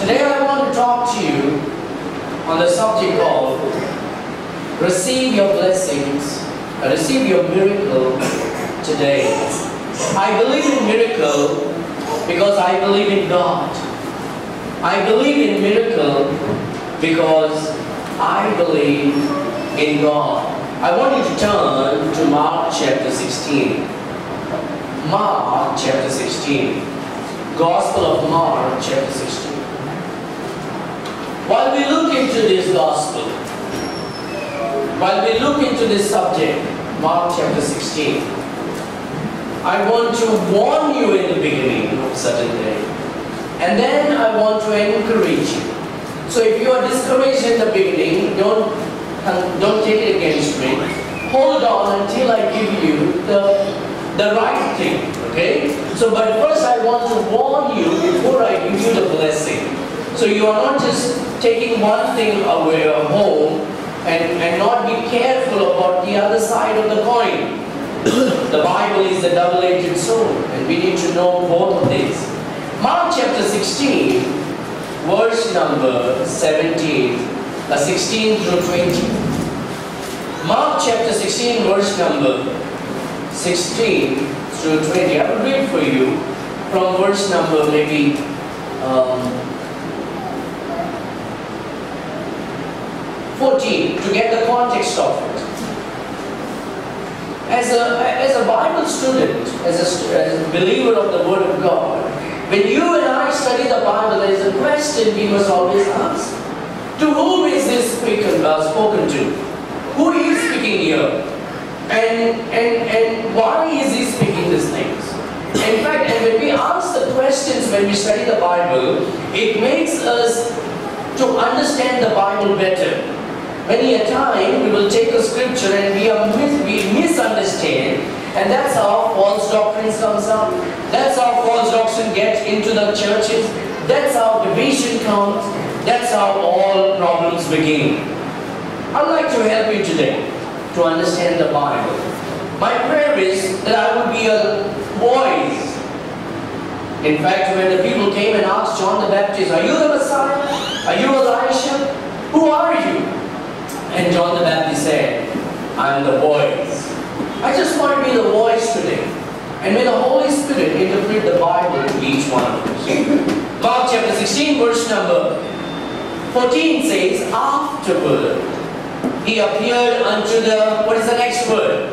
Today I want to talk to you on the subject of receive your blessings, receive your miracle today. I believe in miracle because I believe in God. I believe in miracle because I believe in God. I want you to turn to Mark chapter 16. Mark chapter 16. Gospel of Mark chapter 16. While we look into this gospel, while we look into this subject, Mark chapter 16, I want to warn you in the beginning of certain day. And then I want to encourage you. So if you are discouraged in the beginning, don't take it against me. Hold on until I give you the right thing. Okay? So, but first I want to warn you before I give you the blessing. So you are not just taking one thing away home and not be careful about the other side of the coin. The Bible is a double-edged sword, and we need to know both of these. Mark chapter 16, verse number 16 through 20. Mark chapter 16, verse number 16 through 20. I will read for you from verse number maybe 14 to get the context of it. As a Bible student, as a believer of the Word of God, when you and I study the Bible, there is a question we must always ask. To whom is this spoken to? Who is speaking here? And why is he speaking these things? In fact, and when we ask the questions when we study the Bible, it makes us to understand the Bible better. Many a time we will take a scripture and we misunderstand, and that's how false doctrines comes up. That's how false doctrine gets into the churches. That's how division comes. That's how all problems begin. I'd like to help you today to understand the Bible. My prayer is that I would be a voice. In fact, when the people came and asked John the Baptist, "Are you the Messiah? Are you Elisha? Who are you?" And John the Baptist said, "I am the voice." I just want to be the voice today. And may the Holy Spirit interpret the Bible to each one of us. Mark chapter 16, verse number 14 says, "Afterward, he appeared unto the," what is the next word?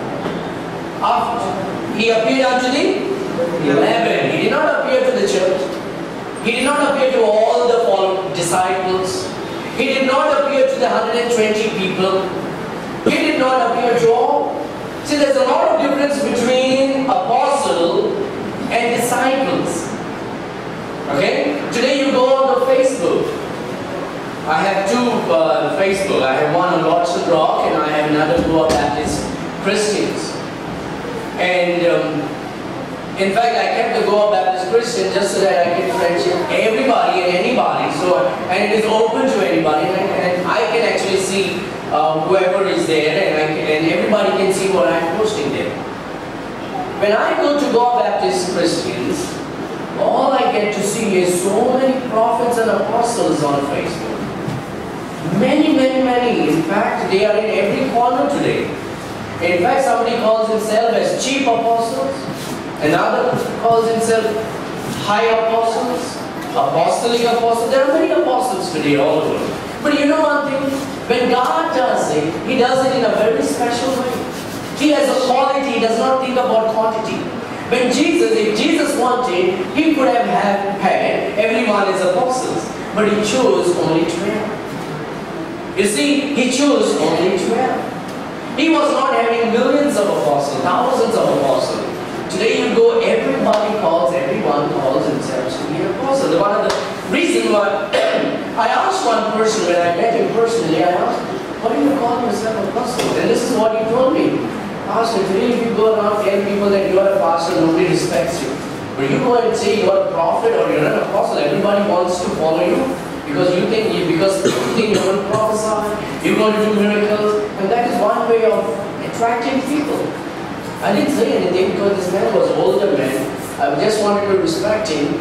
After. He appeared unto the 11. He did not appear to the church. He did not appear to all the disciples. He did not appear to the 120 people. He did not appear to all. See, there's a lot of difference between apostle and disciples. Okay? Today you go on the Facebook. I have two Facebook. I have one on Watson Rock and I have another Goa Baptist Christians. And in fact, I kept the Goa Baptist Christian just so that I can friendship everybody and anybody. So, and it is open to anybody, and I can actually see whoever is there, and everybody can see what I'm posting there. When I go to Goa Baptist Christians, all I get to see is so many prophets and apostles on Facebook. Many, many, many. In fact, they are in every corner today. In fact, somebody calls himself as chief apostles. Another calls himself high apostles, apostolic apostles. There are many apostles today all over. But you know one thing? When God does it, He does it in a very special way. He has a quality. He does not think about quantity. When if Jesus wanted, He could have had everyone as apostles. But He chose only 12. You see, He chose only 12. He was not having millions of apostles, thousands of apostles. Today you go, everyone calls themselves to be an apostle. One of the reasons why I asked one person when I met him personally, I asked, "Why do you call yourself an apostle?" And this is what he told me. Pastor, today if you go around telling people that you are a pastor, nobody respects you. But you go and say you are a prophet or you're an apostle, everybody wants to follow you because you think you're going to prophesy, you're going to do miracles, and that is one way of attracting people. I didn't say anything because this man was older man. I just wanted to respect him.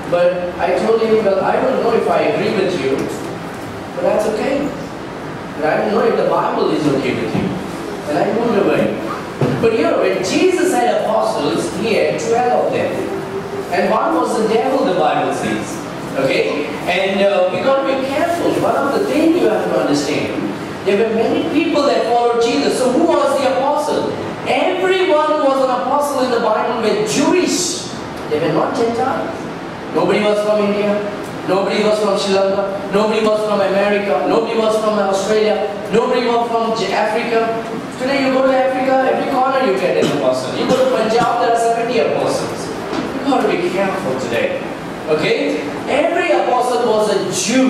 But I told him, well, I don't know if I agree with you, but that's okay. And I don't know if the Bible is okay with you. And I moved away. But here, when Jesus had apostles, he had 12 of them. And one was the devil, the Bible says. Okay? And we got to be careful. One of the things you have to understand, there were many people that followed Jesus. So who was the apostle? Everyone who was an apostle in the Bible were Jewish. They were not Gentiles. Nobody was from India. Nobody was from Sri Lanka. Nobody was from America. Nobody was from Australia. Nobody was from Africa. Today you go to Africa, every corner you get an apostle. You go to Punjab, there are 70 apostles. You got to be careful today. Okay? Every apostle was a Jew.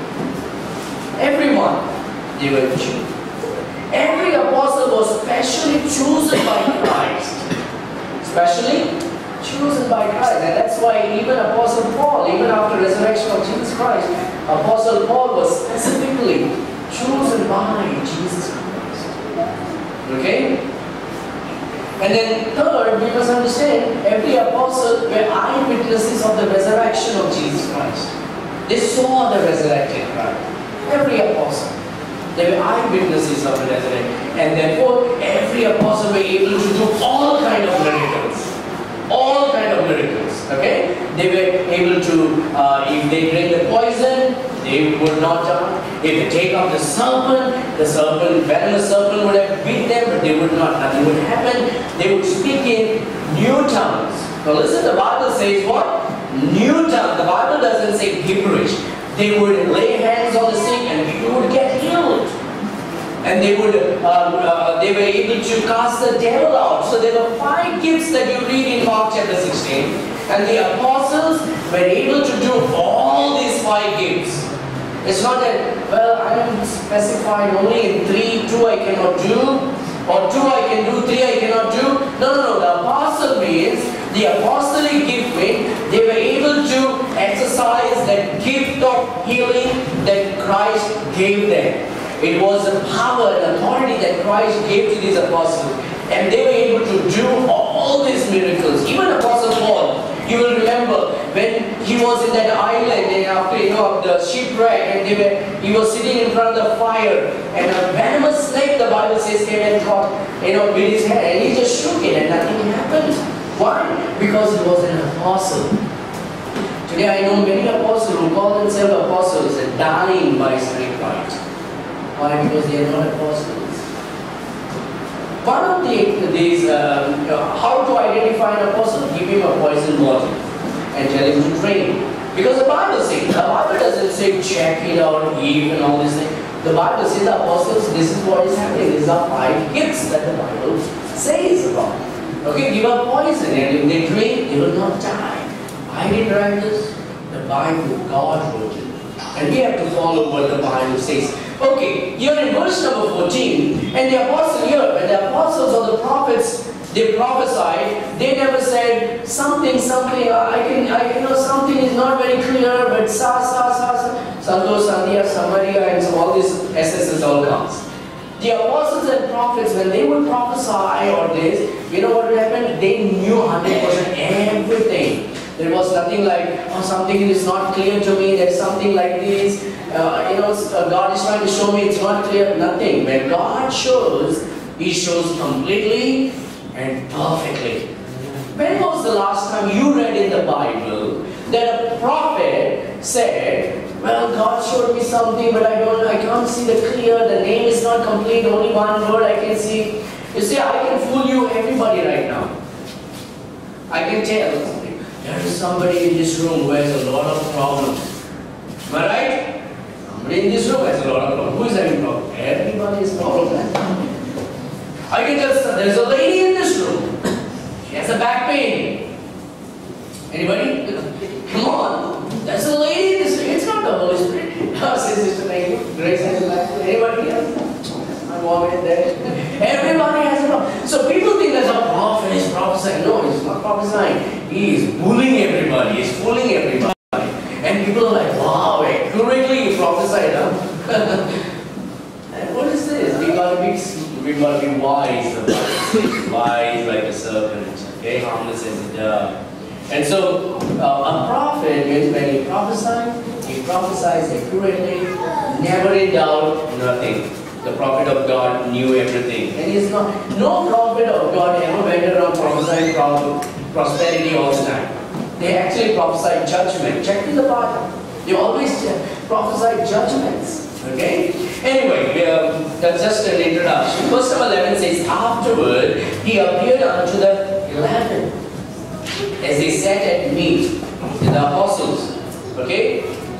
Everyone. They were Jew. Every apostle was specially chosen by Christ. Specially chosen by Christ. And that's why even Apostle Paul, even after the resurrection of Jesus Christ, Apostle Paul was specifically chosen by Jesus Christ. Okay? And then third, we must understand, every apostle were eyewitnesses of the resurrection of Jesus Christ. They saw the resurrected Christ. Every apostle. They were eyewitnesses of the resurrection. And therefore, every apostle were able to do all kinds of miracles. All kind of miracles, okay? They were able to, if they drink the poison, they would not die. If they take up the venomous serpent would have beat them, but they would not, nothing would happen. They would speak in new tongues. Now listen, the Bible says what? New tongues. The Bible doesn't say gibberish. They would lay hands on the sick and people would get healed. And they were able to cast the devil out. So there were 5 gifts that you read in Mark chapter 16. And the apostles were able to do all these 5 gifts. It's not that, well, I am specified only in 3, 2 I cannot do, or 2 I can do, 3 I cannot do. No. The apostle means, the apostolic gift means, they were able to exercise that gift of healing that Christ gave them. It was the power and authority that Christ gave to these apostles. And they were able to do all these miracles. Even Apostle Paul, you will remember when he was in that island and after the shipwreck, and he was sitting in front of the fire, and a venomous snake, the Bible says, came and caught with his hand, and he just shook it and nothing happened. Why? Because he was an apostle. Today I know many apostles who call themselves apostles and dying by snake bite. Why? Because they are not apostles. One of these, how to identify an apostle? Give him a poison bottle and tell him to drink. Because the Bible says, the Bible doesn't say check it out, eat and all these things. The Bible says the apostles, this is what is happening. These are 5 gifts that the Bible says about. Okay, give up poison, and if they drink, they will not die. I didn't write this. The Bible, God wrote it. And we have to follow what the Bible says. Okay, here in verse number 14, and the apostle here, when the apostles or the prophets, they prophesied, they never said something, something is not very clear, but Santo, Sandia, Samaria, and so all these SSs all comes. The apostles and prophets, when they would prophesy or this, you know what would happen? They knew 100% everything. There was nothing like, oh, something is not clear to me, there's something like this, God is trying to show me it's not clear, nothing. When God shows, He shows completely and perfectly. When was the last time you read in the Bible that a prophet said, well, God showed me something, but I can't see the clear, the name is not complete, only one word I can see. You see, I can fool you, everybody right now. I can tell. There is somebody in this room who has a lot of problems. Am I right? Somebody in this room has a lot of problems. Who is having problems? Everybody has problems. I can tell there's a lady in this room. She has a back pain. Anybody? Come on. There's a lady in this room. It's not the Holy Spirit. Sister Grace has a back pain. Anybody else? I'm walking there. Everybody has a problem. So people think there's a prophet, he's prophesying. No, he's not prophesying. He is bullying everybody. He's fooling everybody. And people are like, wow, accurately he prophesied, huh? And what is this? We got to be wise. Wise like a serpent. Okay, harmless as a dove. And so a prophet means when he prophesies accurately, never in doubt, nothing. The prophet of God knew everything. And no prophet of God ever went around prophesying prosperity all the time. They actually prophesied judgment. Check in the Bible. They always prophesied judgments. Okay? Anyway, that's just an introduction. Verse number 11 says, afterward he appeared unto the 11 as they sat at meat, the apostles. Okay?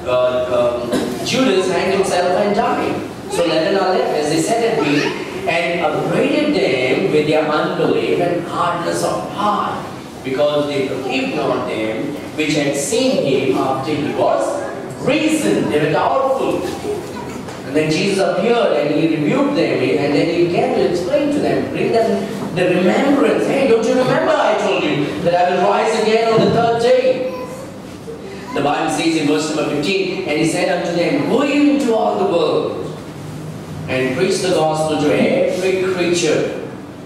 Judas hanged himself and died. So 11 are left as they sat at meat and upbraided them with their unbelief and hardness of heart, because they believed not them which had seen him after he was risen. They were doubtful. And then Jesus appeared and he rebuked them, and then he began to explain to them, bring them the remembrance. Hey, don't you remember I told you that I will rise again on the third day? The Bible says in verse number 15, and he said unto them, go ye into all the world and preach the gospel to every creature.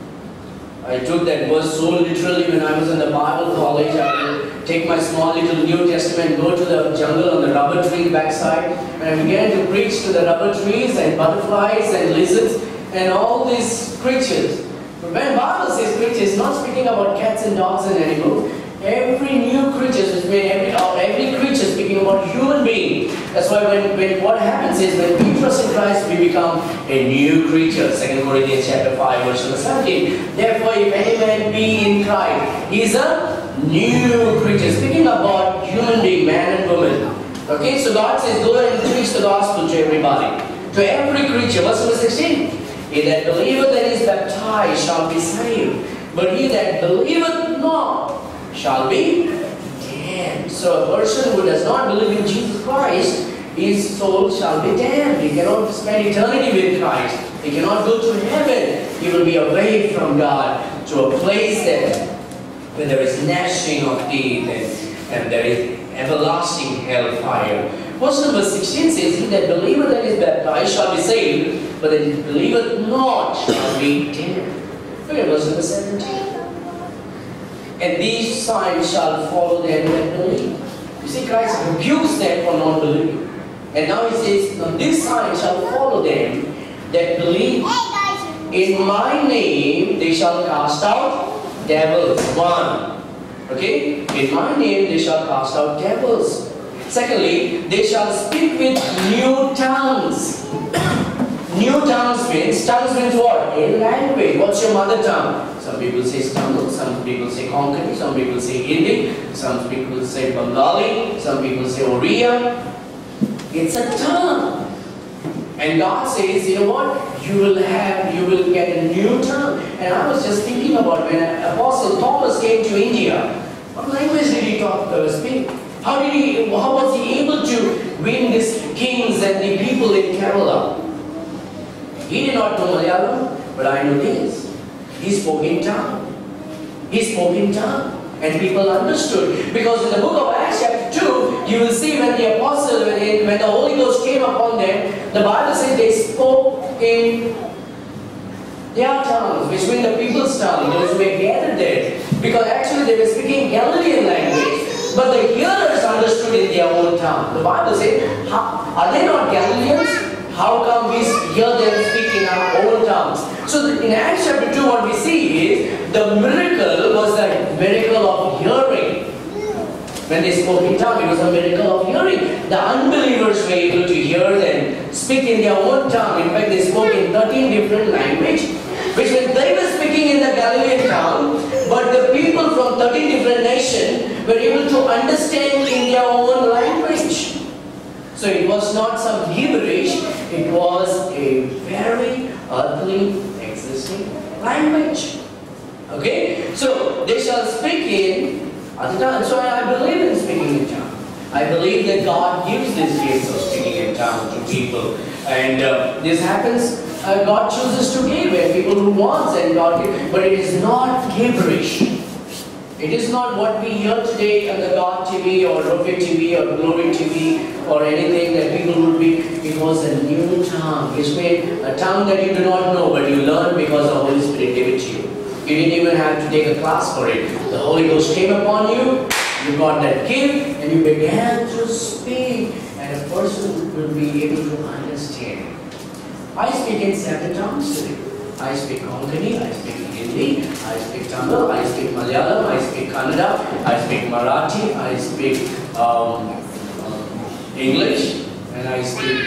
I took that verse so literally when I was in the Bible college. I would take my small little New Testament, go to the jungle on the rubber tree backside, and I began to preach to the rubber trees and butterflies and lizards and all these creatures. But when the Bible says creatures, it's not speaking about cats and dogs and animals. Every new creature is every creature is speaking about human being. That's why when what happens is when we trust in Christ, we become a new creature. 2 Corinthians chapter 5, verse 17. Therefore, if any man be in Christ, he is a new creature. Speaking about human being, man and woman. Okay, so God says, go and preach the gospel to everybody, to every creature. Verse number 16. He that believeth and is baptized shall be saved, but he that believeth not shall be damned. So a person who does not believe in Jesus Christ, his soul shall be damned. He cannot spend eternity with Christ. He cannot go to heaven. He will be away from God to a place where there is gnashing of teeth and there is everlasting hellfire. Verse number 16 says, he that believeth and is baptized shall be saved, but that believeth not shall be damned. Look at verse number 17. And these signs shall follow them that believe. You see, Christ rebukes them for not believing. And now he says, these signs shall follow them that believe. In my name they shall cast out devils. 1. Okay? In my name they shall cast out devils. Secondly, they shall speak with new tongues. New tongues means what? A language. What's your mother tongue? Some people say Tamil, some people say Konkani, some people say Hindi, some people say Bengali, some people say Oriya. It's a tongue. And God says, you know what? You will get a new tongue. And I was just thinking about when Apostle Thomas came to India, what language did he speak? How was he able to win these kings and the people in Kerala? He did not know Malayalam, but I know this. He spoke in tongue. He spoke in tongue. And people understood. Because in the book of Acts chapter 2, you will see when the apostles, when the Holy Ghost came upon them, the Bible says they spoke in their tongues, which means the people's tongue, those who were gathered there. Because actually they were speaking Galilean language. But the hearers understood in their own tongue. The Bible says, are they not Galileans? How come we hear them speak in our own tongues? So in Acts chapter 2, what we see is the miracle was the miracle of hearing. When they spoke in tongue, it was a miracle of hearing. The unbelievers were able to hear them speak in their own tongue. In fact, they spoke in 13 different languages, which meant they were speaking in the Galilean tongue, but the people from 13 different nations were able to understand in their own language. So it was not some gibberish, it was a very earthly existing language. Okay? So they shall speak in other tongues. So I believe in speaking in tongues. I believe that God gives this gift of speaking in tongues to people. And this happens, God chooses to give and people who want and God gives. But it is not gibberish. It is not what we hear today on the God TV or Rocket TV or Glory TV or anything that people would be. It was a new tongue. It's made a tongue that you do not know, but you learn because the Holy Spirit gave it to you. You didn't even have to take a class for it. The Holy Ghost came upon you You got that gift and you began to speak, and a person will be able to understand. I speak in 7 tongues today. I speak Konkani, I speak Hindi, I speak Tamil, I speak Malayalam, I speak Kannada, I speak Marathi, I speak English, and I speak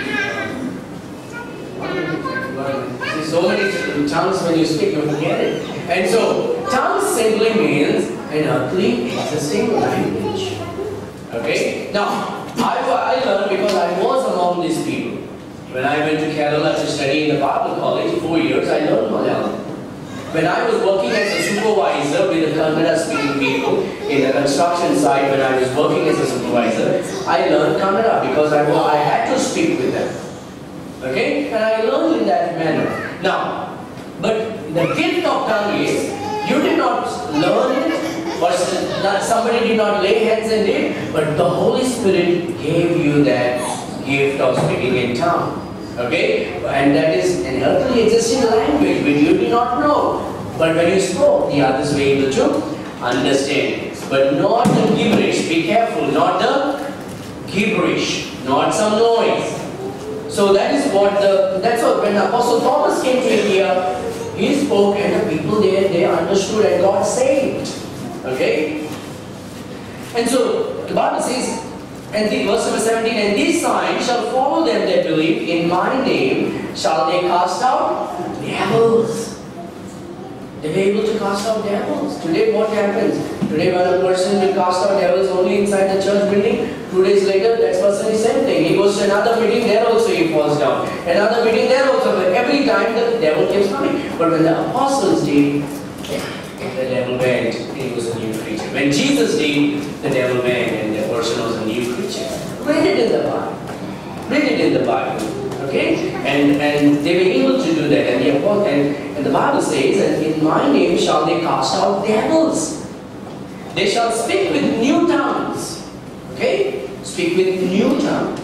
see, so many tongues. When you speak, you forget it. And so, tongue simply means an earthly existing language. Okay? Now, I learned because I was among these people. When I went to Kerala to study in the Bible college, 4 years, I learned Malayalam. When I was working as a supervisor with the Kannada speaking people in the construction site, when I was working as a supervisor, I learned Kannada because I had to speak with them. Okay? And I learned in that manner. Now, but the gift of tongue is, you did not learn it, or somebody did not lay hands on it, but the Holy Spirit gave you that gift of speaking in tongue. Okay? And that is an earthly existing language which you did not know. But when you spoke, the others were able to understand. But not the gibberish. Be careful. Not the gibberish. Not some noise. So that's what when Apostle Thomas came to India, he spoke and the people there, they understood and got saved. Okay? And so the Bible says, and verse number 17, and these signs shall follow them that believe. In my name shall they cast out devils. They were able to cast out devils. Today what happens? Today when a person will cast out devils only inside the church building, 2 days later that person is same thing. He goes to another meeting, there also he falls down. Another meeting, there also. Every time the devil keeps coming. But when the apostles did, the devil went, he was a new creature. When Jesus did, the devil went and the person was a new creature. Read it in the Bible. Read it in the Bible. Okay? And they were able to do that. And the Bible says, and in my name shall they cast out devils. They shall speak with new tongues. Okay? Speak with new tongues.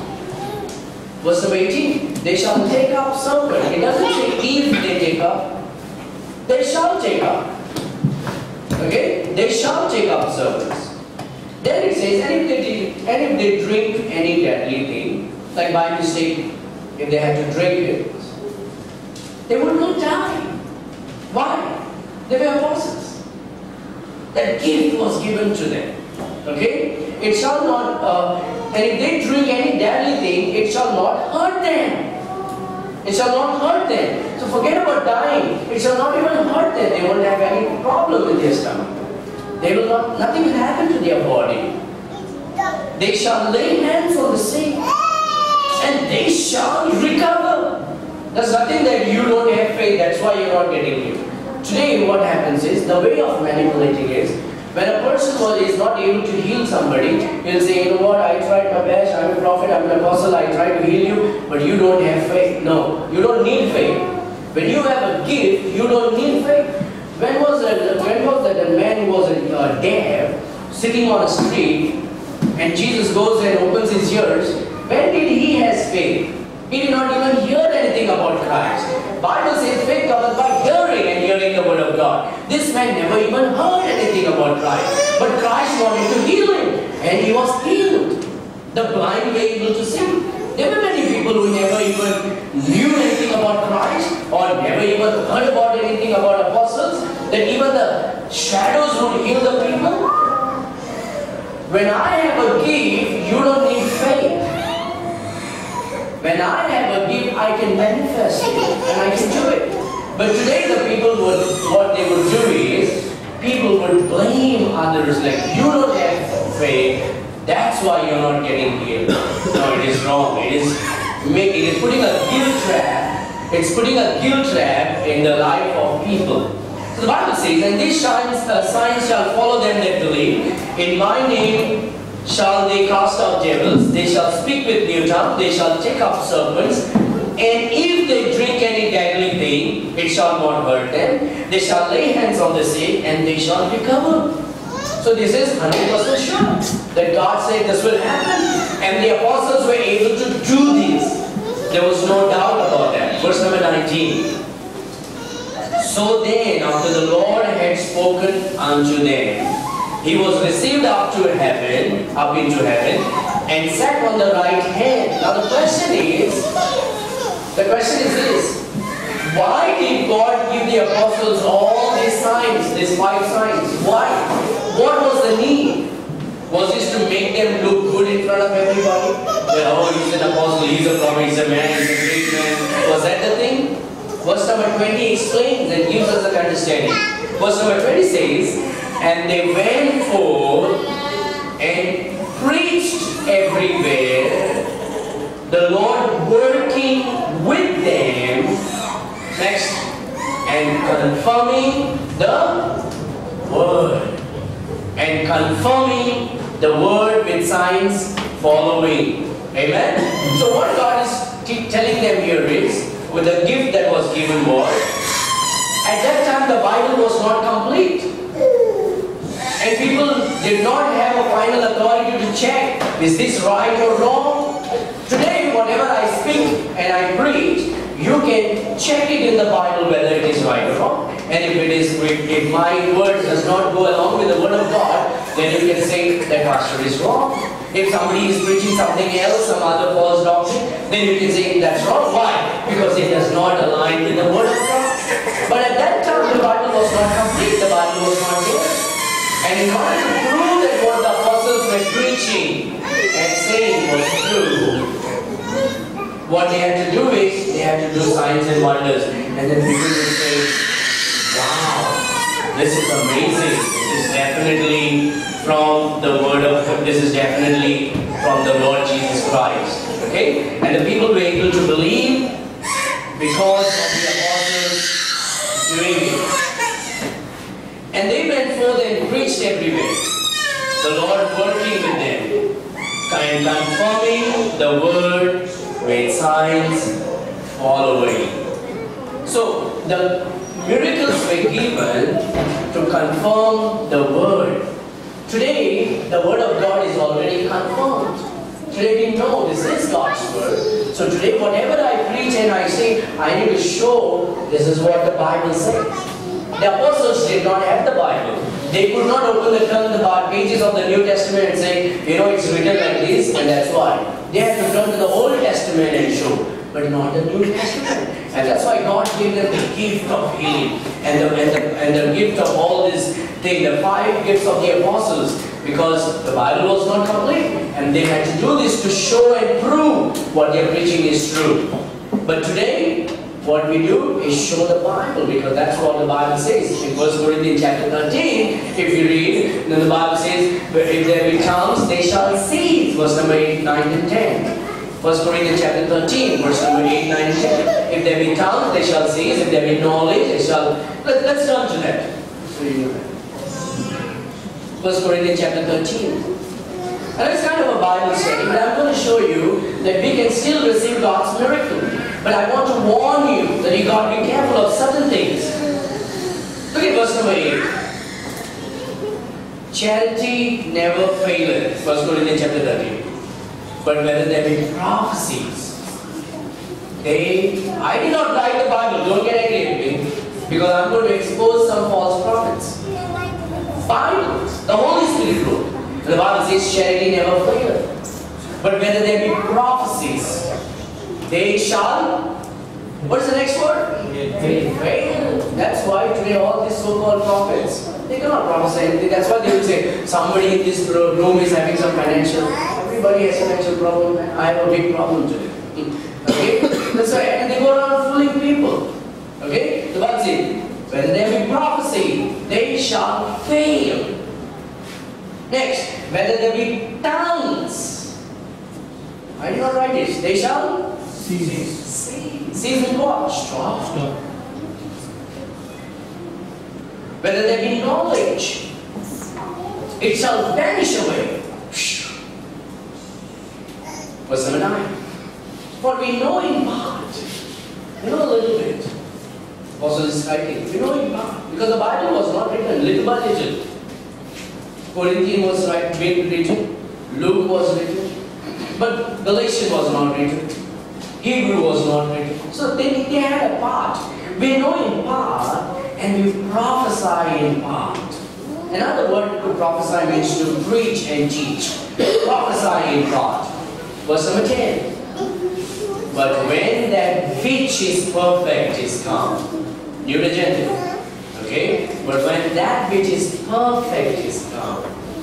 Verse number 18. They shall take up serpents. It doesn't say if they take up. They shall take up. Okay? They shall take up serpents. Then it says, and if they drink any deadly thing, like by mistake, if they had to drink it, they would not die. Why? They were apostles. That gift was given to them. Okay? It shall not, and if they drink any deadly thing, it shall not hurt them. It shall not hurt them. So forget about dying. It shall not even hurt them. They won't have any problem with their stomach. They will not, nothing will happen to their body. They shall lay hands on the sick and they shall recover. There's nothing that you don't have faith, that's why you're not getting healed. Today what happens is, the way of manipulating is, when a person is not able to heal somebody, he'll say, you know what, I tried my best, I'm a prophet, I'm an apostle, I tried to heal you, but you don't have faith. No, you don't need faith. When you have a gift, you don't need faith. When was that a man who was deaf, sitting on a street, and Jesus goes and opens his ears? When did he has faith? He did not even hear anything about Christ. Bible says faith comes by hearing and hearing the word of God. This man never even heard anything about Christ. But Christ wanted to heal him. And he was healed. The blind were able to see. There were many people who never even knew anything about Christ or never even heard about anything about apostles. That even the shadows would heal the people. When I have a gift, you don't need faith. When I have a gift, I can manifest it and I can do it. But today the people what they would do is, people would blame others like, you don't have faith, that's why you're not getting healed. No, it is wrong. It is putting a guilt trap. It's putting a guilt trap in the life of people. So the Bible says, and these signs shall follow them that believe. In my name shall they cast out devils, they shall speak with new tongues, they shall take up serpents, and if they drink any deadly thing, it shall not hurt them. They shall lay hands on the sick, and they shall recover. So this is 100% sure that God said this will happen, and the apostles were able to do this. There was no doubt about that. Verse number 19. So then, after the Lord had spoken unto them, He was received up into heaven, and sat on the right hand. Now the question is this: why did God give the apostles all these signs, these 5 signs? Why? What was the need? Was this to make them look good in front of everybody? Oh, he's an apostle, he's a prophet, he's a man, he's a great man. Was that the thing? Verse number 20 explains and gives us an understanding. Verse number 20 says, and they went forth and preached everywhere, the Lord working with them, next, and confirming the word. And confirming the word with signs following. Amen? So what God is telling them here is, with the gift that was given was, at that time the Bible was not complete. And people did not have a final authority to check, is this right or wrong? Today, whatever I speak and I preach, you can check it in the Bible whether it is right or wrong. And if my word does not go along with the word of God, then you can say that pastor is wrong. If somebody is preaching something else, some other false doctrine, then you can say that's wrong. Why? Because it does not align with the word of God. But at that time, the Bible was not complete. The Bible was not there. And in order to prove that what the apostles were preaching and saying was true, what they had to do is, they had to do signs and wonders. And then people would say, wow, this is amazing. This is definitely from the word of God. This is definitely from the Lord Jesus Christ. Okay? And the people were able to believe because of the apostles doing it. And they went forth and preached everywhere, the Lord working with them, and confirming the word with signs following. So the miracles were given to confirm the word. Today, the word of God is already confirmed. Today we know this is God's word. So today, whatever I preach and I say, I need to show this is what the Bible says. The apostles did not have the Bible. They could not turn the pages of the New Testament and say, you know, it's written like this, and that's why. They had to turn to the Old Testament and show, but not the New Testament. And that's why God gave them the gift of healing and the gift of all this thing, the 5 gifts of the apostles, because the Bible was not complete. And they had to do this to show and prove what their preaching is true. But today, what we do is show the Bible, because that's what the Bible says. In 1 Corinthians chapter 13, if you read, then the Bible says, if there be tongues, they shall cease. Verse number 8, 9 and 10. 1 Corinthians chapter 13, verse number 8, 9 and 10. If there be tongues, they shall cease. If there be knowledge, they shall... Let's turn to that. 1 Corinthians chapter 13. And it's kind of a Bible study, but I'm going to show you that we can still receive God's miracle. But I want to warn you that you got to be careful of certain things. Look at verse number 8. Charity never faileth. 1 Corinthians chapter 13. But whether there be prophecies, I did not write the Bible, don't get angry at me, because I'm going to expose some false prophets. Bible, the Holy Spirit wrote. The Bible says charity never faileth. But whether there be prophecies, they shall, what is the next word? Fail. That's why today all these so-called prophets, they cannot prophesy anything. That's why they will say, somebody in this room is having some financial, everybody has a financial problem, I have a big problem today. Okay? That's why, and they go around fooling people. Okay? The Bible says, whether there be prophecy, they shall fail. Next, whether there be tongues, I did not write this, they shall cease. Cease with what? Stop. Whether there be knowledge, it shall vanish away. Verse number 9. For we know in part, we know a little bit. Apostle is writing, we know in part, because the Bible was not written little by little. Corinthians was written, Luke was written, but Galatians was not written, Hebrew was not written. So they had a part. We know in part and we prophesy in part. Another word to prophesy means to preach and teach. Prophesy in part. Verse number 10. But when that which is perfect is come, new genitive. Okay? But when that which is perfect is come.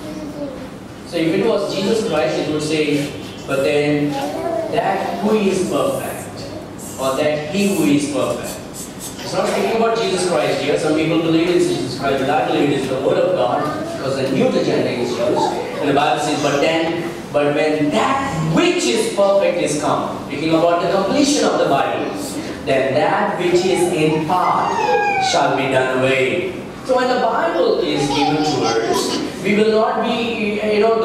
So if it was Jesus Christ, it would say, but then that who is perfect, or that he who is perfect. It's not speaking about Jesus Christ here. Some people believe it's Jesus Christ, but I believe it is the Word of God, because the New Testament is used. And the Bible says, but when that which is perfect is come, speaking about the completion of the Bible, then that which is in part shall be done away. So when the Bible is given to us, we will not be,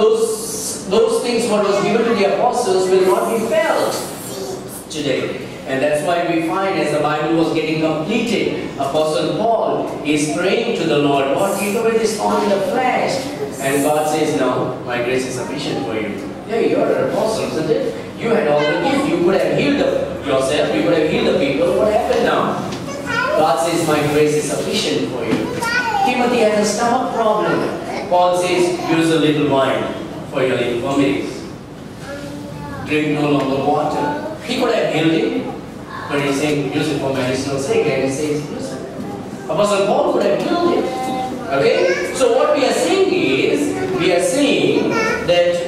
those things what was given to the apostles will not be felt today. And that's why we find as the Bible was getting completed, Apostle Paul is praying to the Lord, Lord, take away this thorn in the flesh. And God says, no, my grace is sufficient for you. Yeah, you're an apostle, isn't it? You had all the gift. You could have healed yourself. You could have healed the people. What happened now? God says, my grace is sufficient for you. Timothy has a stomach problem. Paul says, use a little wine for your infirmities. Drink no longer water. He could have healed him, but he's saying, use it for medicinal sake. And he says, use it. Apostle Paul could have healed him. Okay? So what we are saying is, we are saying that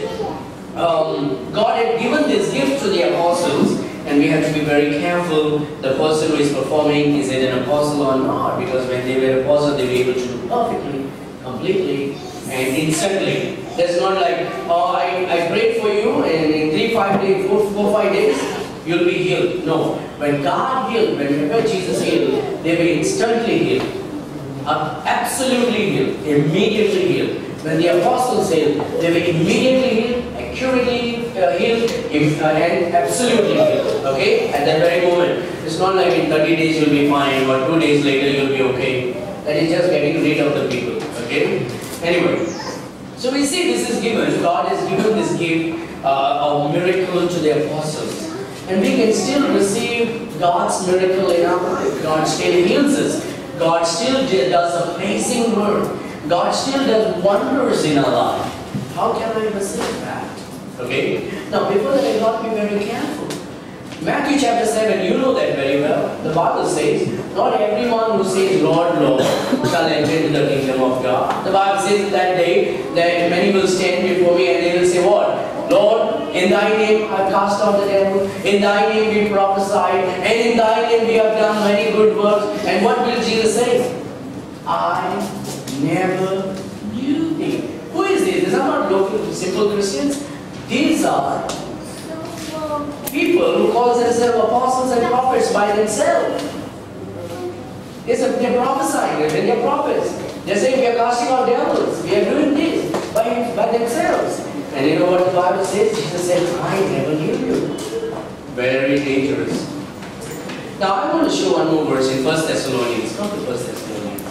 God had given this gift to the apostles, and we have to be very careful. The person who is performing, is it an apostle or not? Because when they were apostles, they were able to do perfectly, completely, and instantly. There's not like, oh, I prayed for you, and in 4 or 5 days, you'll be healed. No. When God healed, when Jesus healed, they were instantly healed. Absolutely healed. Immediately healed. When the apostles healed, they were immediately healed, accurately healed, and absolutely healed. Okay? At that very moment. It's not like in 30 days you'll be fine, or 2 days later you'll be okay. That is just getting rid of the people. Okay? Anyway. So we see this is given. God has given this gift of miracle to the apostles. And we can still receive God's miracle in our life. God still heals us. God still does amazing work. God still does wonders in our life. How can I receive that? Okay? Now, before that, I got to be very careful. Matthew chapter 7, you know that very well. The Bible says, not everyone who says, Lord, Lord, shall enter into the kingdom of God. The Bible says that day, that many will stand before me and they will say, what? Lord, in thy name I cast out the devil, in thy name we prophesied, and in thy name we have done many good works. And what will Jesus say? I never knew thee. Who is this? These are not local, simple Christians. These are people who call themselves apostles and prophets by themselves. They're prophesying, they're prophets. They're saying we are casting out devils, we are doing this by themselves. And you know what the Bible says? Jesus said, I never knew you. Very dangerous. Now I want to show one more verse in 1 Thessalonians. Not the 1 Thessalonians.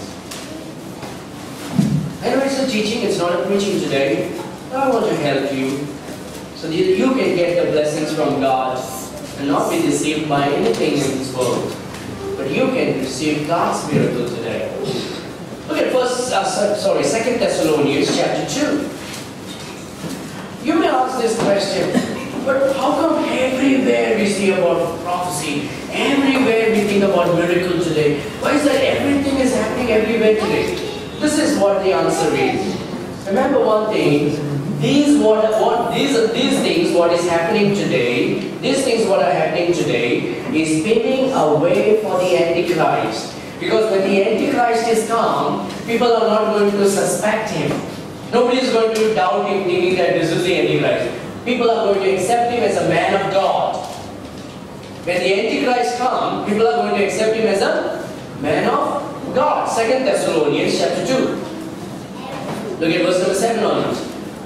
I know it's a teaching, it's not a preaching today. I want to help you so that you can get the blessings from God and not be deceived by anything in this world. But you can receive God's miracle today. Look at 2 Thessalonians chapter 2. You may ask this question, but how come everywhere we see about prophecy, everywhere we think about miracle today? Why is that everything is happening everywhere today? This is what the answer is. Remember one thing, these things what is happening today, these things what are happening today is paving a way for the Antichrist. Because when the Antichrist is come, people are not going to suspect him. Nobody is going to doubt him thinking that this is the Antichrist. People are going to accept him as a man of God. When the Antichrist comes, people are going to accept him as a man of God. 2 Thessalonians chapter 2. Look at verse number 7 onwards.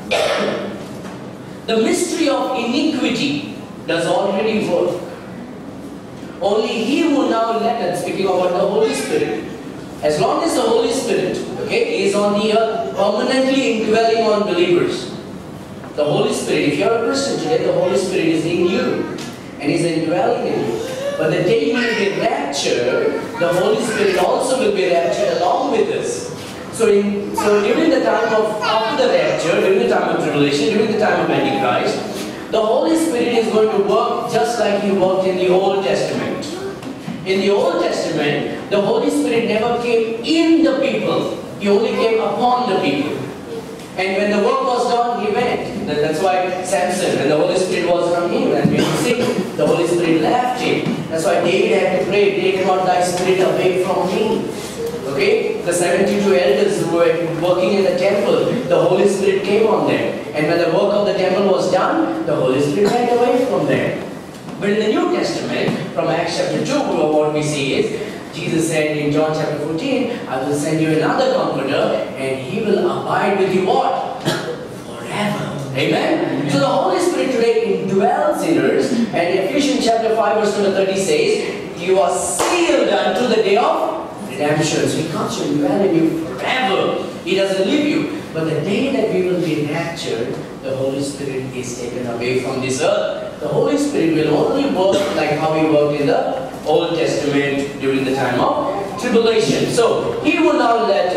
The mystery of iniquity does already work. Only he who now elected, speaking about the Holy Spirit, as long as the Holy Spirit, is on the earth, permanently indwelling on believers. The Holy Spirit, if you are a Christian today, the Holy Spirit is in you and is indwelling in you. But the day you will be raptured, the Holy Spirit also will be raptured along with us. So So during the time of, after the rapture, during the time of tribulation, during the time of Antichrist, the Holy Spirit is going to work just like He worked in the Old Testament. In the Old Testament, the Holy Spirit never came in the people. He only came upon the people. And when the work was done, He went. That's why Samson, when the Holy Spirit was on him, and when he sick, the Holy Spirit left him. That's why David had to pray, take not thy spirit away from me. Okay? The 72 elders who were working in the temple, the Holy Spirit came on them. And when the work of the temple was done, the Holy Spirit went away from them. But in the New Testament, from Acts chapter 2, what we see is, Jesus said in John chapter 14, I will send you another Comforter, and He will abide with you what? Forever. Amen? So the Holy Spirit today indwells in us, and Ephesians chapter 5 verse number 30 says, you are sealed unto the day of redemption. So He comes to dwell in you forever. He doesn't leave you. But the day that we will be raptured, the Holy Spirit is taken away from this earth. The Holy Spirit will only work like how He worked in the Old Testament during the time of tribulation. So He will not let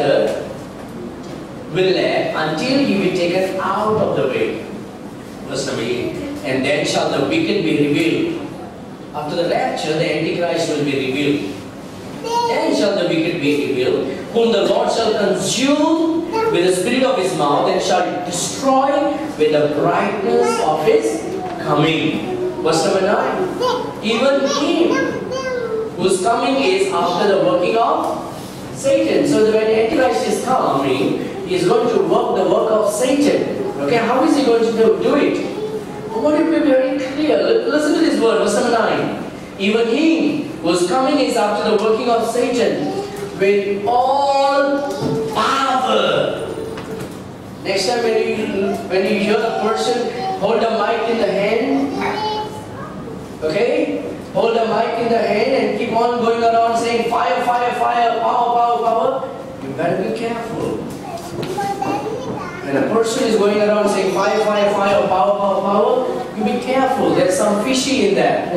until He be taken out of the way. Verse number 8. And then shall the wicked be revealed. After the rapture, the Antichrist will be revealed. Then shall the wicked be revealed, whom the Lord shall consume with the spirit of His mouth, and shall destroy with the brightness of His coming. Verse number 9. Even Him whose coming is after the working of Satan. So when Antichrist is coming, he is going to work the work of Satan. Okay, how is he going to do it? I want to be very clear. Listen to this word, verse number 9. Even he whose coming is after the working of Satan with all power. Next time when you hear a person hold a mic in the hand, okay? Hold a mic in the hand and keep on going around saying fire, fire, fire, power, power, power. You better be careful. When a person is going around saying fire, fire, fire, power, power, power, you be careful. There's some fishy in that.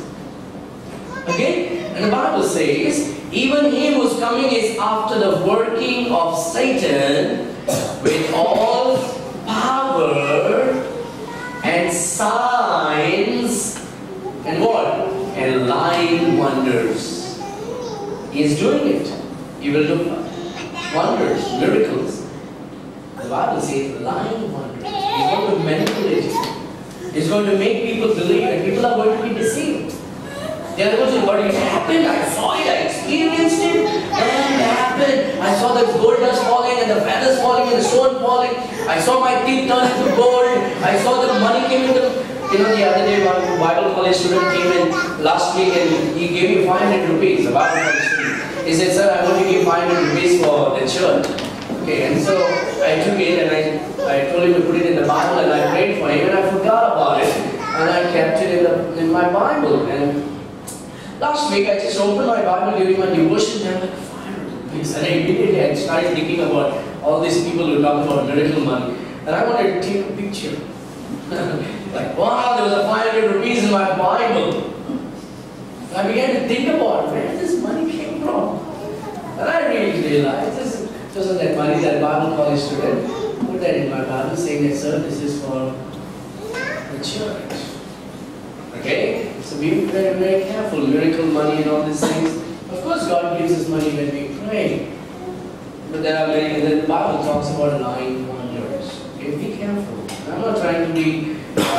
Okay? And the Bible says, even He whose coming is after the working of Satan with all power and signs and what? And lying wonders. He is doing it. He will do wonders, miracles. The Bible says lying wonders. He's going to manipulate it. He's going to make people believe, and people are going to be deceived. They are going to say, what happened? I saw it, I experienced it, and it happened. I saw the gold dust falling, and the feathers falling, and the stone falling. I saw my teeth turn into gold. I saw the money came into. The other day, one Bible college student came in last week, and he gave me 500 rupees. The Bible college student. He said, sir, I want to give 500 rupees for the church. Okay, and so I took it, and I told him to put it in the Bible, and I prayed for him, and I forgot about it, and I kept it in my Bible. And last week, I just opened my Bible during my devotion, and I'm like, 500 rupees. And I immediately I started thinking about all these people who talk about miracle money. And I wanted to take a picture. Like, wow, there was a 500 rupees in my Bible. And I began to think about where this money came from. And I really realized this wasn't that money that Bible college student put that in my Bible, saying that, sir, this is for the church. Okay? So be very, very careful. Miracle money and all these things. Of course, God gives us money when we pray. But there are many, and then the Bible talks about lying wonders. Okay? Be careful. I'm not trying to be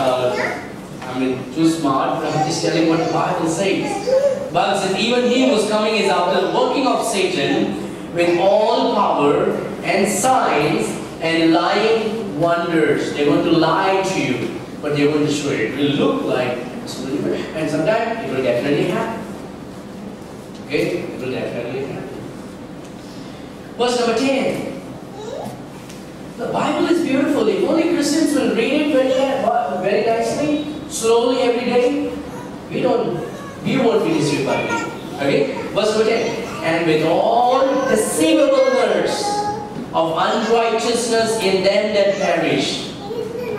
too smart, but I'm just telling what the Bible says. Bible says, even he who's coming is after the working of Satan with all power and signs and lying wonders. They're going to lie to you, but they're going to show it. It will look like it's really good. And sometimes it will definitely happen. Okay? It will definitely happen. Verse number 10. The Bible is beautiful. If only Christians will read it very nicely, slowly every day, we won't be deceived by it. Okay? Verse 10. And with all deceivableness of unrighteousness in them that perish.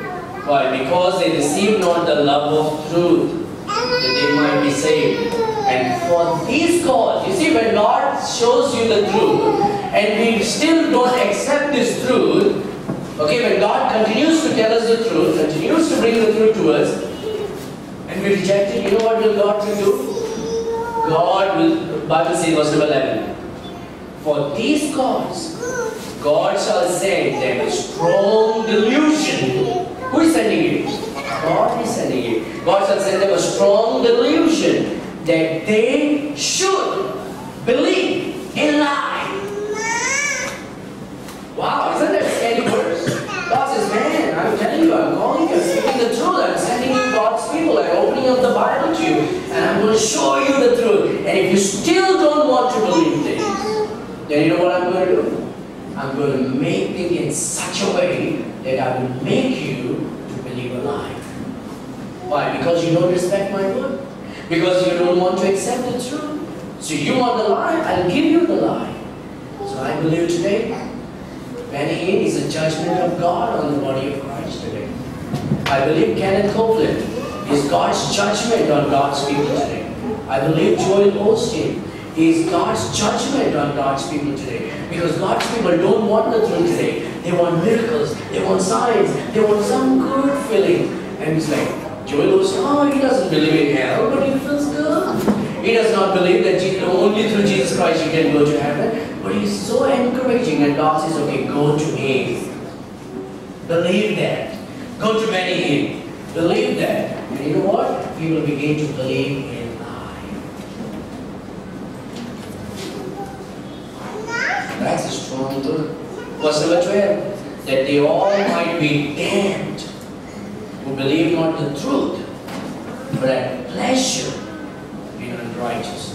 Why? Because they receive not the love of truth, that they might be saved. And And for these cause, you see, when God shows you the truth and we still don't accept this truth, okay, when God continues to tell us the truth, continues to bring the truth to us, and we reject it, you know what will God do? God will, Bible says, verse number 11, for these cause, God shall send them a strong delusion. Who is sending it? God is sending it. God shall send them a strong delusion that they should believe in lie. Wow, isn't that a scary verse? God says, man, I'm telling you, I'm calling you, I'm speaking the truth, I'm sending you God's people, I'm opening up the Bible to you, and I'm going to show you the truth. And if you still don't want to believe this, then you know what I'm going to do? I'm going to make things in such a way that I will make you to believe a lie. Why? Because you don't respect my word. Because you don't want to accept the truth. So you want the lie, I'll give you the lie. So I believe today, Benny Hinn is a judgment of God on the body of Christ today. I believe Kenneth Copeland is God's judgment on God's people today. I believe Joel Osteen is God's judgment on God's people today. Because God's people don't want the truth today. They want miracles, they want signs, they want some good feeling. And it's like, Joel Osteen, oh, he doesn't believe in hell, but he feels good. He does not believe that only through Jesus Christ you can go to heaven. But he's so encouraging, and God says, okay, go to him. Believe that. Go to Benny Hinn. Believe that. And you know what? You will begin to believe in lie. That's a strong word. Verse number 12. That they all might be damned who believe not the truth, but had pleasure in unrighteousness.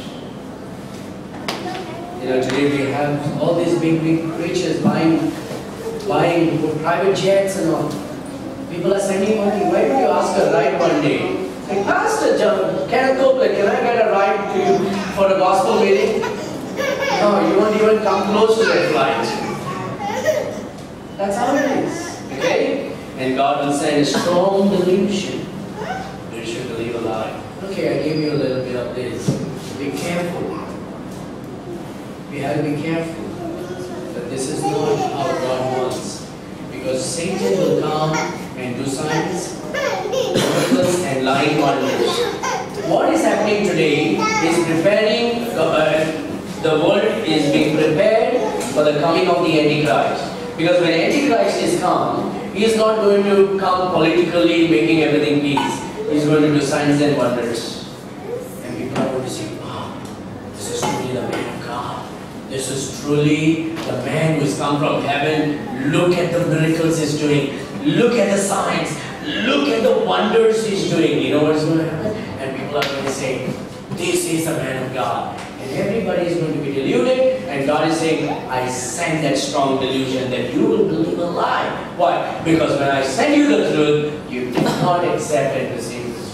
You know, today we have all these big preachers buying private jets and all. People are sending money. Why don't you ask a ride one day? Like, Pastor John, Kenneth Copeland, can I get a ride to you for a gospel meeting? No, you won't even come close to that flight. That's how it is. Okay? And God will send a strong delusion. You should believe a lie. Okay, I gave you a little bit of this. Be careful. We have to be careful that this is not how God wants. Because Satan will come and do signs, miracles, and lying wonders. What is happening today is preparing, the world is being prepared for the coming of the Antichrist. Because when Antichrist is come, he is not going to come politically making everything peace. He is going to do signs and wonders. And people are going to say, wow, this is truly the man of God. This is truly the man who has come from heaven. Look at the miracles he's doing. Look at the signs. Look at the wonders he's doing. You know what is going to happen? And people are going to say, this is the man of God. And everybody is going to be deluded. And God is saying, I send that strong delusion that you will believe a lie. Why? Because when I send you the truth, you do not accept and receive it.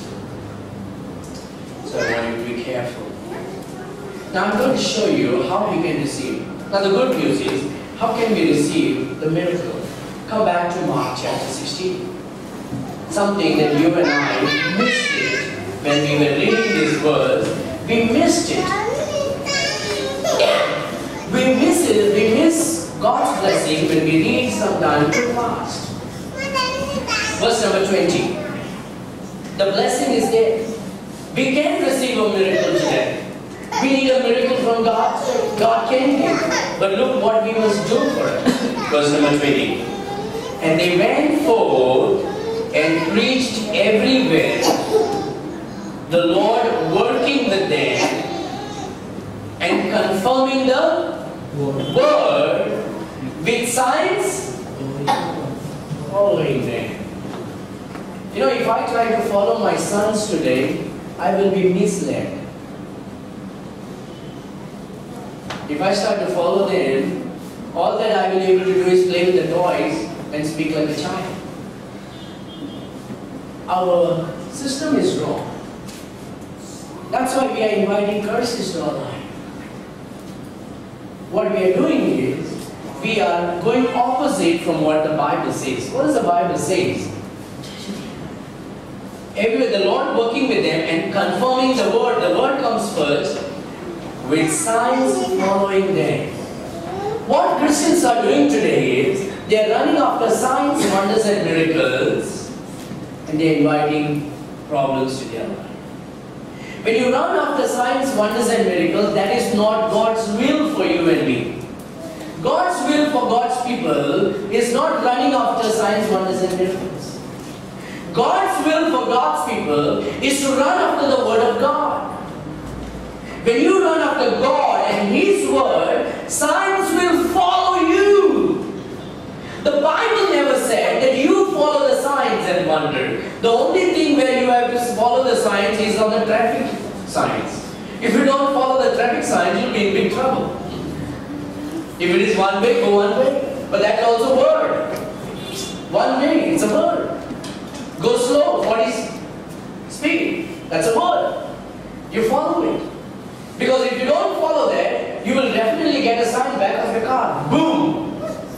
So I want you to be careful. Now I'm going to show you how we can receive. Now the good news is, how can we receive the miracle? Come back to Mark chapter 16. Something that you and I missed it when we were reading this verse. We missed it. We miss God's blessing when we read sometimes too fast. Verse number 20. The blessing is there. We can receive a miracle today. We need a miracle from God. God can give. But look what we must do for it. Verse number 20. And they went forth and preached everywhere, the Lord working with them and confirming the word with signs following them. You know, if I try to follow my sons today, I will be misled. If I start to follow them, all that I will be able to do is play with the toys and speak like a child. Our system is wrong. That's why we are inviting curses to our life. What we are doing is, we are going opposite from what the Bible says. What does the Bible say? Everywhere the Lord working with them and confirming the word. The word comes first with signs following them. What Christians are doing today is they are running after signs, wonders and miracles, and they are inviting problems to their life. When you run after signs, wonders and miracles, that is not God's will for you and me. God's will for God's people is not running after signs, wonders and miracles. God's will for God's people is to run after the Word of God. When you run after God and His Word, signs will follow you. The Bible never said that you follow the signs and wonder. The only thing where you have to follow the signs is on the traffic signs. If you don't follow the traffic signs, you'll be in big trouble. If it is one way, go one way. But that's also a word. One way, it's a word. Go slow, 40 speed. That's a word. You follow it. Because if you don't follow that, you will definitely get a sign back of your car. Boom!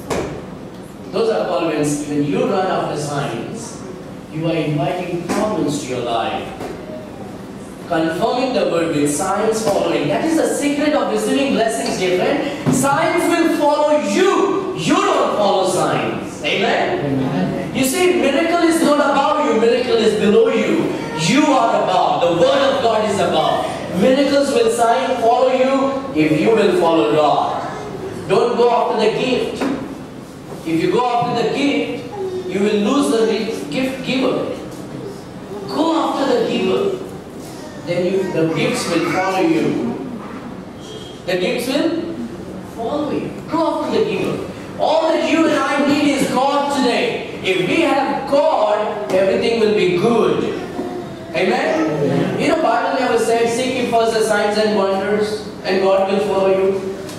Those are called when you run after signs, you are inviting problems to your life. Confirming the word with signs following. That is the secret of receiving blessings, dear friend. Signs will follow you. You don't follow signs. Amen? Amen. You see, miracle is not above you. Miracle is below you. You are above. The word of God is above. Miracles will sign follow you if you will follow God. Don't go after the gift. If you go after the gift, you will lose the gift giver. Go after the giver. Then the gifts will follow you. The gifts will follow you. Go after the giver. All that you and I need is God today. If we have God, everything will be good. Amen? Amen. You know, Bible never said, seek ye first the signs and wonders, and God will follow you.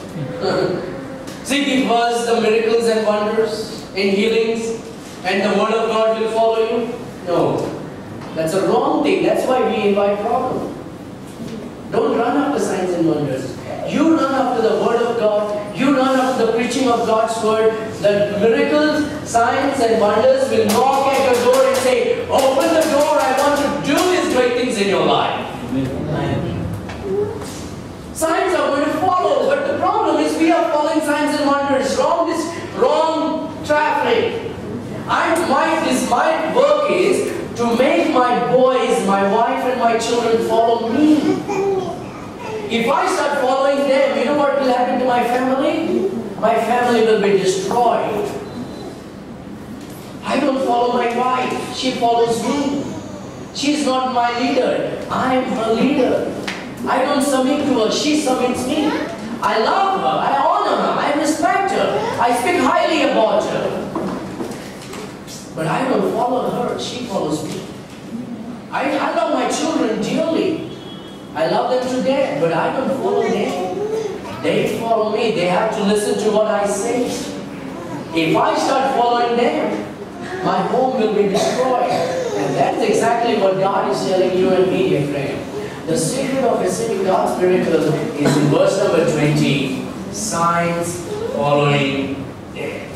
Seek ye first the miracles and wonders, and healings, and the word of God will follow you. No. That's a wrong thing. That's why we invite problems. Don't run after signs and wonders. You run after the Word of God. You run after the preaching of God's Word. The miracles, signs and wonders will knock at your door and say, open the door, I want to do these great things in your life. Amen. Signs are going to follow, but the problem is we are following signs and wonders. Wrong traffic. My work is to make my boys, my wife and my children follow me. If I start following them, you know what will happen to my family? My family will be destroyed. I don't follow my wife. She follows me. She is not my leader. I am her leader. I don't submit to her. She submits me. I love her. I honor her. I respect her. I speak highly about her. But I don't follow her. She follows me. I love my children dearly. I love them to death, but I don't follow them. They follow me. They have to listen to what I say. If I start following them, my home will be destroyed. And that's exactly what God is telling you and me, dear friend. The secret of receiving God's miracle is in verse number 20. Signs following them.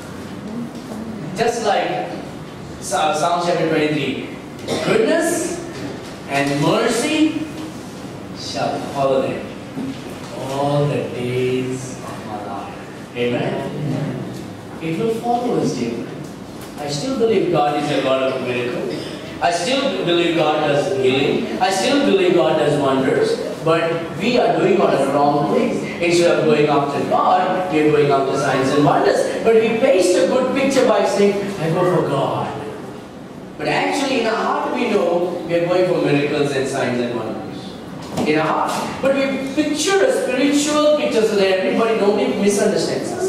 Just like Psalm chapter 23. Goodness and mercy shall follow them all the days of my life. Amen? It will follow us, dear friend. I still believe God is a God of miracles. I still believe God does healing. I still believe God does wonders. But we are doing all the wrong things. Instead of going after God, we are going after signs and wonders. But we paste a good picture by saying, I go for God. But actually in our heart we know we are going for miracles and signs and wonders. In our heart. But we picture a spiritual picture so that nobody misunderstands us.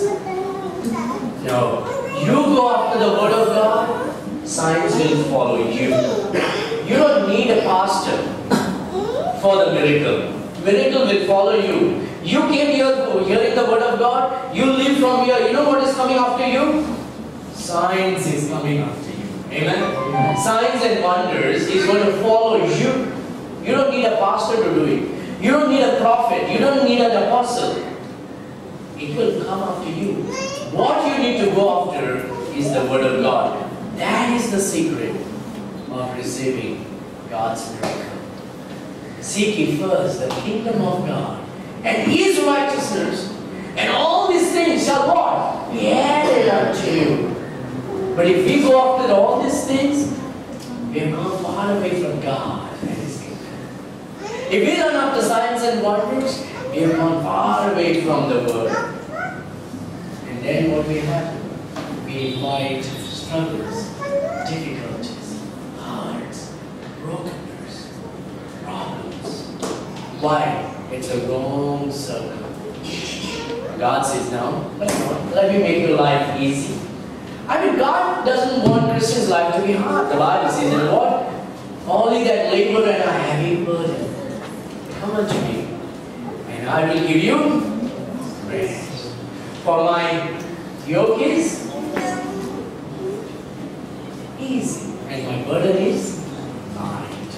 No. You go after the Word of God, signs will follow you. You don't need a pastor for the miracle. Miracle will follow you. You came here hearing the Word of God, you live from here. You know what is coming after you? Signs is coming after you. Amen? Signs and wonders is going to follow you. You don't need a pastor to do it. You don't need a prophet. You don't need an apostle. It will come after you. What you need to go after is the Word of God. That is the secret of receiving God's miracle. Seek ye first the kingdom of God and His righteousness, and all these things shall what? Be added unto you. But if we go after all these things, we have gone far away from God and His kingdom. If we run after signs and wonders, we have gone far away from the Word. And then what we have? We invite struggles, difficulties, hearts, brokenness, problems. Why? It's a wrong circle. God says, no, let me make your life easy. I mean, God doesn't want Christians' life to be hard. The Bible says, and what? Only that labor and a heavy burden, come unto me, and I will give you rest. For my yoke is easy, and my burden is light.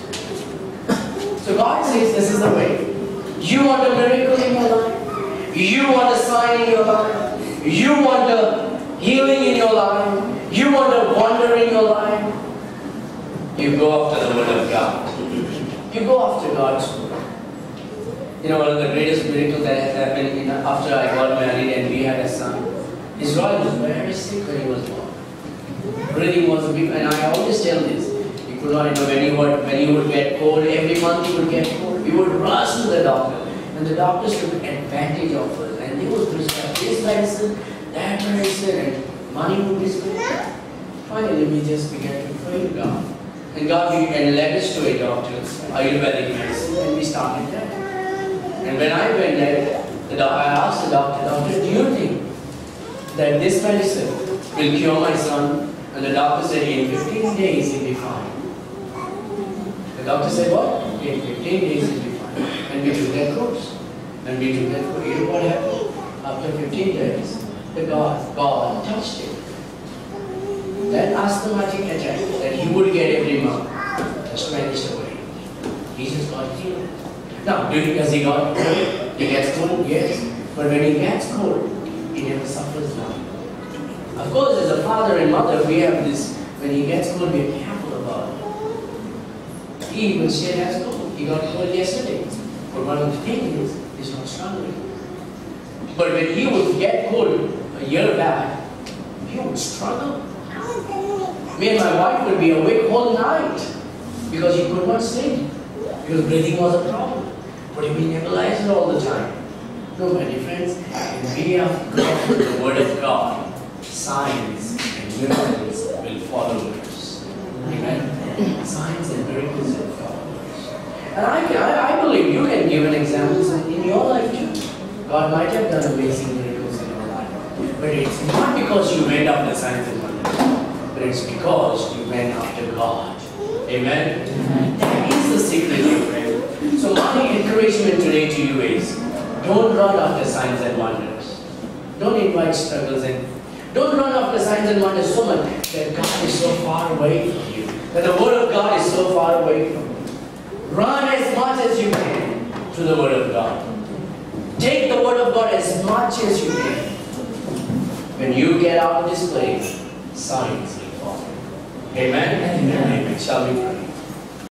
So God says, this is the way. You want a miracle in your life? You want a sign in your life? You want a healing in your life? You want a wonder in your life? You go after the Word of God. You go after God's Word. You know, one of the greatest miracles that has happened after I got married and we had a son. Israel was very sick when he was born. Breathing was a big, and I always tell this. You could not, when he would get cold, every month he would get cold. We would rush to the doctor. And the doctors took advantage of us. And they would prescribe this medicine, that medicine, and money would be spent. Finally, we just began to pray to God. And God led us to a doctor, Ayurvedic medicine, and we started that. And when I went there, I asked the doctor, do you think that this medicine will cure my son? And the doctor said, in 15 days he'll be fine. The doctor said, what? In 15 days he'll be fine. And we took that course. And we took that course. You know what happened? After 15 days, God touched him. That asthmatic attack that he would get every month just vanished away. He just got healed. Now, does he got cold? He gets cold? Yes. But when he gets cold, he never suffers now. Of course, as a father and mother, we have this, when he gets cold, we are careful about it. He even still has cold. He got cold yesterday. But one of the things is, he's not struggling. But when he would get cold a year back, he would struggle. Me and my wife would be awake all night because he could not sleep. Because breathing was a problem. But we nebulize it all the time. No, my dear friends, when we have gone through the Word of God, signs and miracles will follow us. Amen? Signs and miracles will follow us. And I believe you can give an example in your life too. God might have done amazing miracles in your life. But it's not because you went after signs and wonders, but it's because you went after God. Amen? That is the secret, my friend. So my encouragement today to you is, don't run after signs and wonders. Don't invite struggles and don't run after signs and wonders so much that God is so far away from you. That the Word of God is so far away from you. Run as much as you can to the Word of God. Take the Word of God as much as you can. When you get out of this place, signs will follow. Amen? Amen. Shall we pray?